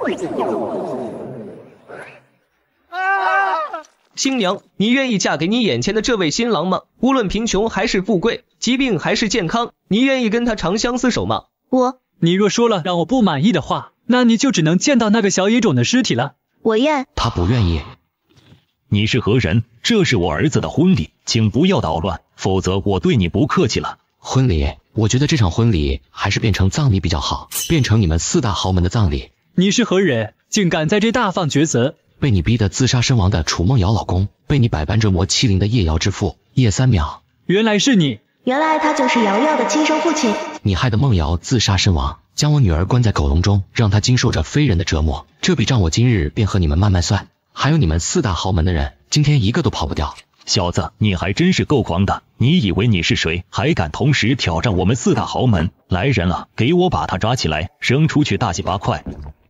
新娘，你愿意嫁给你眼前的这位新郎吗？无论贫穷还是富贵，疾病还是健康，你愿意跟他长相厮守吗？ 你若说了让我不满意的话，那你就只能见到那个小野种的尸体了。 我愿。 他不愿意。 你是何人？这是我儿子的婚礼，请不要捣乱，否则我对你不客气了。 婚礼？我觉得这场婚礼还是变成葬礼比较好，变成你们4大豪门的葬礼。 你是何人？竟敢在这大放厥词！ 被你逼得自杀身亡的楚梦瑶老公，被你百般折磨欺凌的叶瑶之父叶三淼。 原来是你！ 原来他就是瑶瑶的亲生父亲。 你害得梦瑶自杀身亡，将我女儿关在狗笼中，让她经受着非人的折磨。这笔账我今日便和你们慢慢算。还有你们4大豪门的人，今天一个都跑不掉。 小子，你还真是够狂的！你以为你是谁，还敢同时挑战我们4大豪门？来人了，给我把他抓起来，扔出去大卸8块！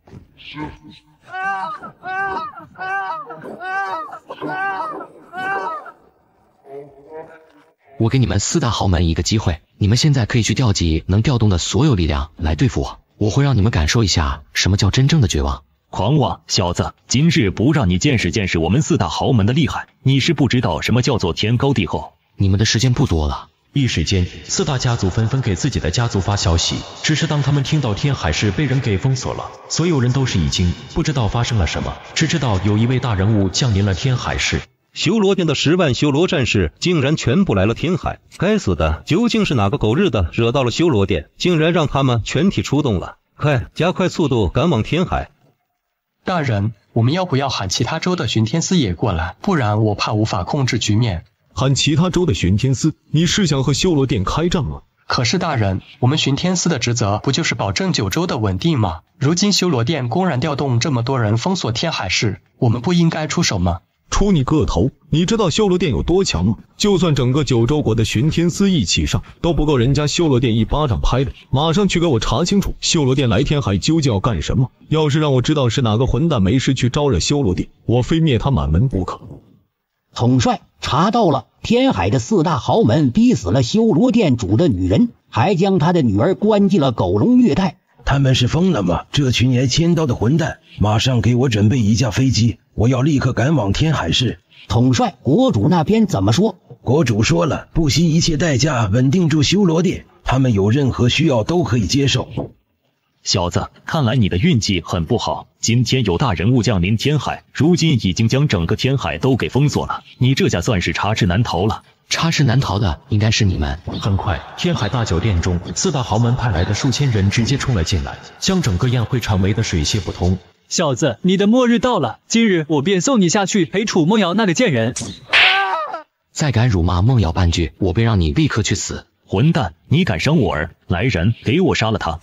我给你们4大豪门一个机会，你们现在可以去调集能调动的所有力量来对付我，我会让你们感受一下什么叫真正的绝望。 狂妄小子，今日不让你见识见识我们4大豪门的厉害，你是不知道什么叫做天高地厚。 你们的时间不多了。 一时间，4大家族纷纷给自己的家族发消息。只是当他们听到天海市被人给封锁了，所有人都是一惊，不知道发生了什么，只知道有一位大人物降临了天海市。 修罗殿的10万修罗战士竟然全部来了天海，该死的，究竟是哪个狗日的惹到了修罗殿，竟然让他们全体出动了？快，加快速度赶往天海！ 大人，我们要不要喊其他州的巡天司也过来？不然我怕无法控制局面。 喊其他州的巡天司？你是想和修罗殿开战吗？ 可是大人，我们巡天司的职责不就是保证9州的稳定吗？如今修罗殿公然调动这么多人封锁天海市，我们不应该出手吗？ 出你个头！你知道修罗殿有多强吗？就算整个9州国的巡天司一起上，都不够人家修罗殿一巴掌拍的。马上去给我查清楚，修罗殿来天海究竟要干什么？要是让我知道是哪个混蛋没事去招惹修罗殿，我非灭他满门不可。 统帅，查到了，天海的4大豪门逼死了修罗殿主的女人，还将他的女儿关进了狗笼虐待。 他们是疯了吗？这群挨千刀的混蛋！马上给我准备一架飞机，我要立刻赶往天海市。 统帅，国主那边怎么说？ 国主说了，不惜一切代价稳定住修罗殿，他们有任何需要都可以接受。 小子，看来你的运气很不好，今天有大人物降临天海，如今已经将整个天海都给封锁了，你这下算是插翅难逃了。 插翅难逃的应该是你们。 很快，天海大酒店中，4大豪门派来的数千人直接冲了进来，将整个宴会场围得水泄不通。 小子，你的末日到了，今日我便送你下去陪楚梦瑶那个贱人。 再敢辱骂梦瑶半句，我便让你立刻去死！ 混蛋，你敢伤我儿！来人，给我杀了他！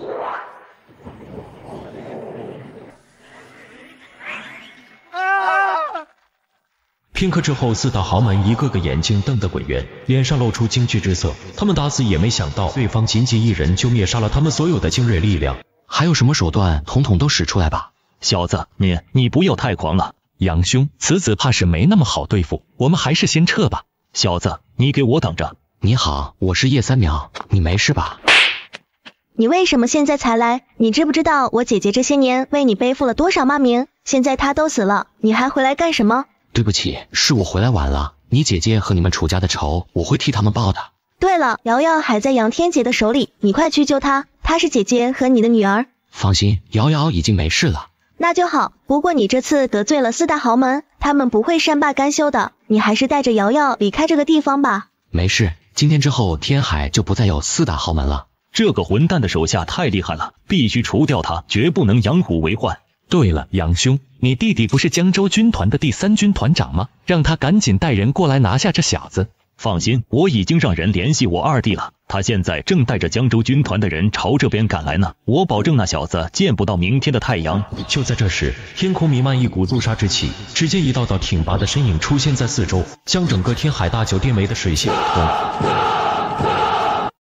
片刻之后，4大豪门一个个眼睛瞪得滚圆，脸上露出惊惧之色。他们打死也没想到，对方仅仅1人就灭杀了他们所有的精锐力量。 还有什么手段，统统都使出来吧！ 小子，你不要太狂了。 杨兄，此子怕是没那么好对付，我们还是先撤吧。 小子，你给我等着！ 你好，我是叶三淼，你没事吧？ 你为什么现在才来？你知不知道我姐姐这些年为你背负了多少骂名？现在她都死了，你还回来干什么？ 对不起，是我回来晚了。你姐姐和你们楚家的仇，我会替他们报的。 对了，瑶瑶还在杨天杰的手里，你快去救她，她是姐姐和你的女儿。 放心，瑶瑶已经没事了。 那就好，不过你这次得罪了4大豪门，他们不会善罢甘休的，你还是带着瑶瑶离开这个地方吧。 没事，今天之后天海就不再有4大豪门了。 这个混蛋的手下太厉害了，必须除掉他，绝不能养虎为患。 对了，杨兄，你弟弟不是江州军团的第3军团长吗？让他赶紧带人过来拿下这小子。 放心，我已经让人联系我二弟了，他现在正带着江州军团的人朝这边赶来呢，我保证那小子见不到明天的太阳。 就在这时，天空弥漫一股肃杀之气，只见一道道挺拔的身影出现在四周，将整个天海大酒店围得水泄不通。